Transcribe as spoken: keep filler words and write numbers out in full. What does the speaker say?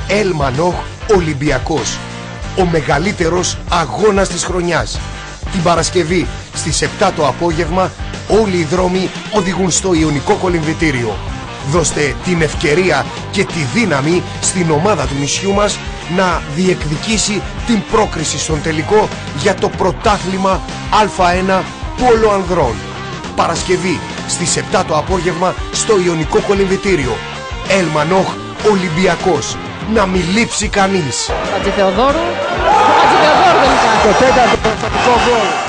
El Manoh Ολυμπιακός. Ο μεγαλύτερος αγώνας της χρονιάς. Την Παρασκευή στις επτά το απόγευμα όλοι οι δρόμοι οδηγούν στο Ιωνικό Κολυμβητήριο. Δώστε την ευκαιρία και τη δύναμη στην ομάδα του νησιού μας να διεκδικήσει την πρόκριση στον τελικό για το πρωτάθλημα Α ένα Πόλο Ανδρών. Παρασκευή στις επτά το απόγευμα στο Ιωνικό Κολυμβητήριο. El Manoh Ολυμπιακός. Να μην λείψει κανείς. Χατζηθεοδόρου. Χατζηθεοδόρου τελικά. Το τέταρτο γκολ.